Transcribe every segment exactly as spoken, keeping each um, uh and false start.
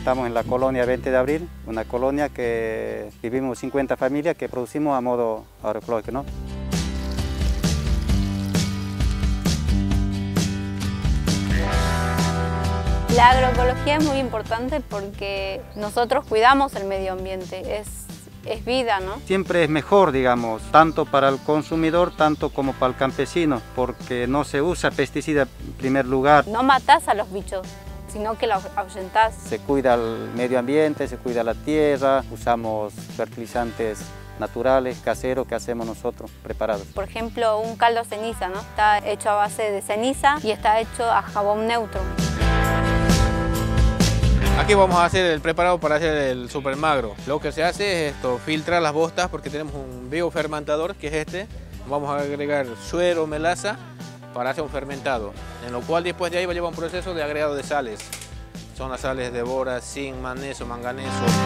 Estamos en la colonia veinte de abril, una colonia que vivimos cincuenta familias que producimos a modo agroecológico, ¿no? La agroecología es muy importante porque nosotros cuidamos el medio ambiente, es, es vida, ¿no? Siempre es mejor, digamos, tanto para el consumidor, tanto como para el campesino, porque no se usa pesticida en primer lugar. No matás a los bichos, sino que los ahuyentás. Se cuida el medio ambiente, se cuida la tierra, usamos fertilizantes naturales, caseros, que hacemos nosotros, preparados. Por ejemplo, un caldo ceniza, ¿no? Está hecho a base de ceniza y está hecho a jabón neutro. Aquí vamos a hacer el preparado para hacer el super magro. Lo que se hace es esto, filtrar las bostas porque tenemos un biofermentador que es este. Vamos a agregar suero, melaza para hacer un fermentado, en lo cual después de ahí va a llevar un proceso de agregado de sales. Son las sales de bora, zinc, magnesio, manganeso.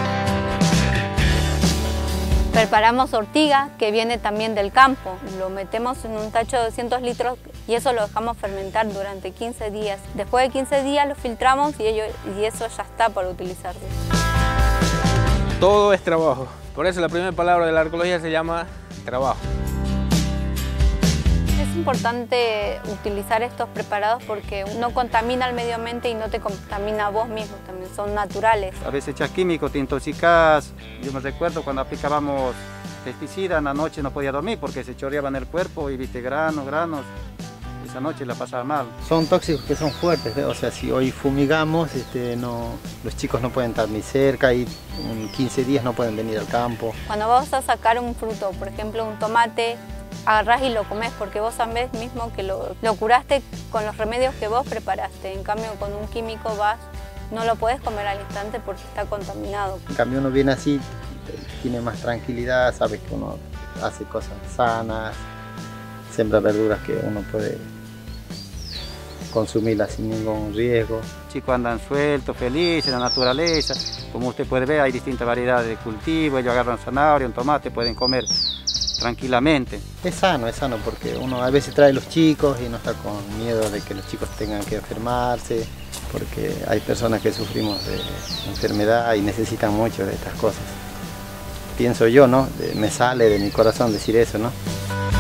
Preparamos ortiga, que viene también del campo. Lo metemos en un tacho de doscientos litros y eso lo dejamos fermentar durante quince días. Después de quince días lo filtramos y, ello, y eso ya está para utilizarse. Todo es trabajo. Por eso la primera palabra de la agroecología se llama trabajo. Es importante utilizar estos preparados porque no contamina el medio ambiente y no te contamina a vos mismo, también son naturales. A veces echas químicos, te intoxicas. Yo me recuerdo cuando aplicábamos pesticidas, en la noche no podía dormir porque se chorreaba en el cuerpo y viste granos, granos. Esa noche la pasaba mal. Son tóxicos que son fuertes, ¿eh? O sea, si hoy fumigamos, este, no, los chicos no pueden estar ni cerca y en quince días no pueden venir al campo. Cuando vas a sacar un fruto, por ejemplo un tomate, agarrás y lo comes porque vos sabés mismo que lo, lo curaste con los remedios que vos preparaste. En cambio, con un químico vas, no lo puedes comer al instante porque está contaminado. En cambio, uno viene así, tiene más tranquilidad, sabe que uno hace cosas sanas, siembra verduras que uno puede consumirlas sin ningún riesgo. Los chicos andan sueltos, felices, en la naturaleza. Como usted puede ver, hay distintas variedades de cultivo. Ellos agarran zanahoria, un tomate, pueden comer tranquilamente. Es sano, es sano porque uno a veces trae los chicos y no está con miedo de que los chicos tengan que enfermarse, porque hay personas que sufrimos de enfermedad y necesitan mucho de estas cosas. Pienso yo, ¿no? Me sale de mi corazón decir eso, ¿no?